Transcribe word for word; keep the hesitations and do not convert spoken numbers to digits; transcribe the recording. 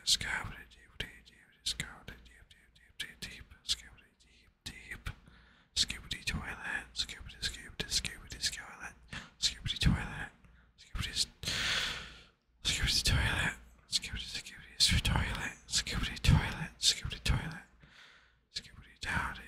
skibidi deep deep skibidi deep deep deep deep skibidi deep deep skibidi toilet skibidi skibidi skibidi toilet skibidi toilet skibidi skibidi toilet skibidi skibidi toilet skibidi toilet skibidi toilet skibidi dowdy